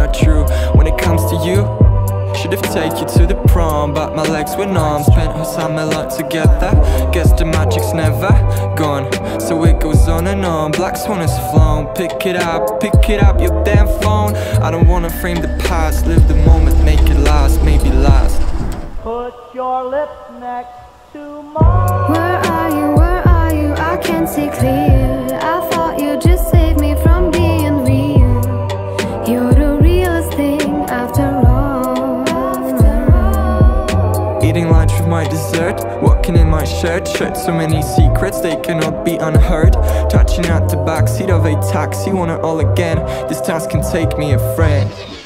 are true. When it comes to you, should've taken you to the prom, but my legs were numb. Spent our summer lot together. Guess the magic's never gone, so it goes on and on. Black swan has flown. Pick it up, your damn phone. I don't wanna frame the past, live the moment, make it last, maybe last. Put your lips next to mine. Where are you, I can't see clear. I thought you just saved me from being real. You're the realest thing after all. Eating lunch with my dessert, walking in my shirt. So many secrets, they cannot be unheard. Touching at the backseat of a taxi, want it all again. This task can take me a friend.